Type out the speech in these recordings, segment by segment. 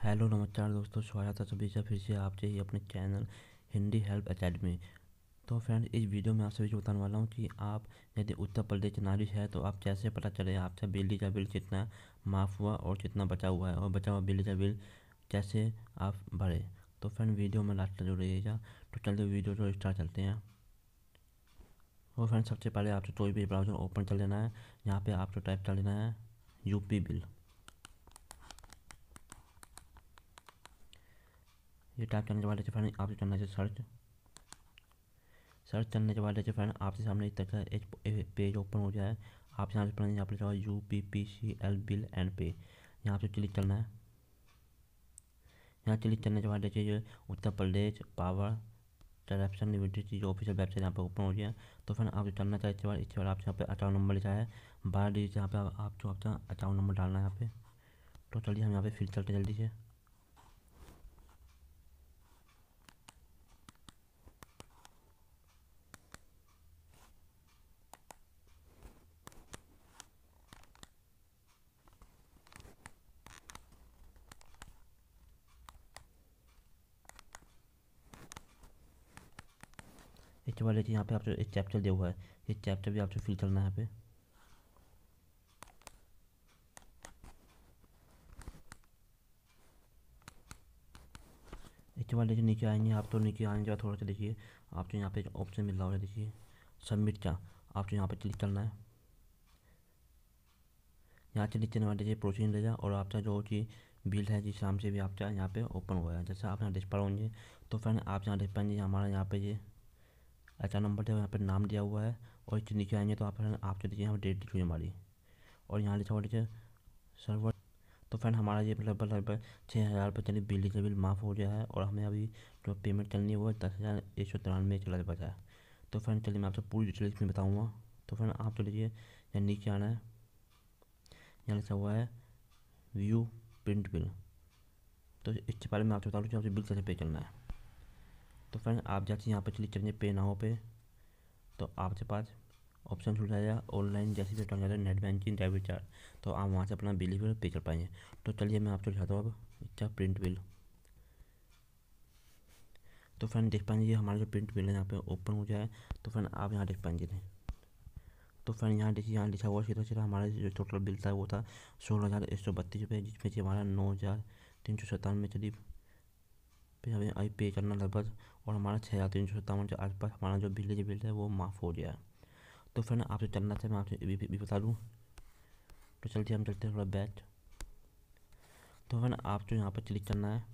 Hello नमस्कार दोस्तों, स्वागत है सभी का फिर से आपसे ही अपने चैनल हिंदी हेल्प एकेडमी। तो फ्रेंड, इस वीडियो में आप सभी को बताने वाला हूँ कि आप यदि उत्तर प्रदेश के नागरिक है तो आप कैसे पता चले आपसे बिजली का बिल कितना माफ़ हुआ और कितना बचा हुआ है, और बचा हुआ बिजली का बिल कैसे आप भरें। तो फ्रेंड, वीडियो में लास्ट तक जुड़ रहिएगा। तो चलिए वीडियो को स्टार्ट करते हैं। और फ्रेंड, सबसे पहले आपको कोई भी ब्राउज़र ओपन कर लेना है। यहाँ पर आपको टाइप कर लेना है यूपी बिल। ये टाइप करने के बाद फ्रेंड आपको करना है सर्च करने के बाद फ्रेंड आपके सामने इस तरह का एक पेज ओपन हो जाए। आप यहाँ से यहाँ पर UPPCL बिल एंड पे, यहाँ पे क्लिक करना है। यहाँ क्लिक करने के बाद देखिए Uttar Pradesh power corruption limited की जो ऑफिशियल वेबसाइट यहाँ पे ओपन हो गया। तो फ्रेंड आप करना चाहिए इसके बाद आप यहाँ पे अकाउंट नंबर लिखा है 12 डिजिट, यहाँ पे आपको आपका अकाउंट नंबर डालना है यहाँ पे। तो चलिए हम यहाँ पे फिल करते जल्दी से। इसके बाद देखिए यहाँ पे आपको एक चैप्टर दिया हुआ है, ये चैप्टर भी आपको फिल करना है यहाँ पे। इसके बाद देखिए नीचे आएंगे आप, तो नीचे आने के बाद थोड़ा सा देखिए आपको यहाँ पे ऑप्शन मिल रहा है, देखिए सबमिट का, आपको यहाँ पे क्लिक करना है। यहाँ से नीचे नंबर देखिए प्रोसीजर लेगा और आपका जो कि बिल है जिस नाम से भी आपका यहाँ पे ओपन हुआ है, जैसे आप यहाँ देख पा होंगे। तो फ्रेंड आप यहाँ देख पाएंगे हमारा यहाँ पे ये अकाउंट नंबर है, यहाँ पे नाम दिया हुआ है। और इसके नीचे आएंगे तो आपको देखिए यहाँ डेट लिखी हुई हमारी, और यहाँ लिखा हुआ देखिए सर्वर। तो फ्रेंड हमारा ये लगभग 6,000 रुपये चलिए बिजली का बिल माफ़ हो गया है, और हमें अभी जो पेमेंट करनी है वो 10,193 चला बचा है। तो फ्रेंड चलिए मैं आपसे पूरी डिटेल्स में बताऊँगा। तो फ्रेंड आप चलिए यहाँ नीचे आना है, यहाँ लिखा हुआ है व्यू प्रिंट बिल। तो इसके बारे में आपको बता दूँ कि आपसे बिल कैसे पे करना है। तो फ्रेंड आप जैसे यहाँ पर क्लिक करेंगे पे नाउ पे, तो आपके पास ऑप्शन खुल जाएगा ऑनलाइन जैसे भी जाता है नेट बैंकिंग डेबिट चार्ज, तो आप वहाँ से अपना बिल भी पे कर पाएंगे। तो चलिए मैं आपको दिखाता हूँ अब इसका प्रिंट बिल। तो फ्रेंड देख पाएंगे हमारा जो प्रिंट बिल है यहाँ पे ओपन हो जाए। तो फ्रेंड आप यहाँ देख पाएंगे। तो फ्रेंड यहाँ देखिए यहाँ लिखा हुआ सीधा सीधा हमारा जो टोटल बिल था वो था 16,132 रुपये, जिसमें से हमारा 9,397 करीब पे हमें आई पे करना लगभग, और हमारा 6,357 के आसपास हमारा जो बिजली बिल है वो माफ़ हो गया। तो फ्रेंड आपसे चलना था, मैं आपसे भी बता दूँ। तो चलते हम चलते हैं थोड़ा बैक। तो फ्रेंड आपको यहाँ पर क्लिक करना है,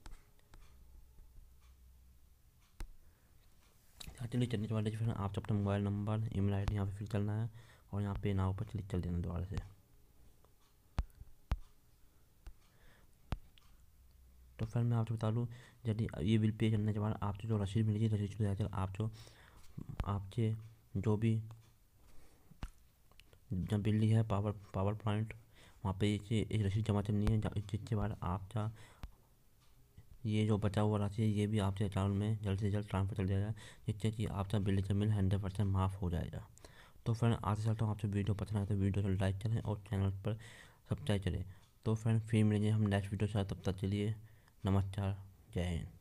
क्लिक करने के बाद फिर आपको अपना मोबाइल नंबर ईमेल आईडी यहाँ पे फिल करना है, और यहाँ पे नाउ पर क्लिक कर देना दोबारा से। तो फिर मैं आपको बता दूँ, यदि ये बिल पे करने के बाद आपको जो रसीद मिलेगी, रसीद आपको आपके जो भी जब बिजली है पावर प्लांट वहाँ पे एक रसीद जमा करनी है, जिसके बाद आपका ये जो बचा हुआ राशि है ये भी आपके अकाउंट में जल्द से जल्द ट्रांसफर कर दिया जाए, जिससे कि आपका बिजली का बिल 100% माफ़ हो जाएगा। तो फ्रेंड आज चलता हूँ, आपसे वीडियो पसंद आए तो वीडियो को लाइक करें और चैनल पर सब्सक्राइब करें। तो फ्रेंड फिर मिलेंगे हम नेक्स्ट वीडियो के साथ, तब तक के लिए नमस्कार, जय हिंद।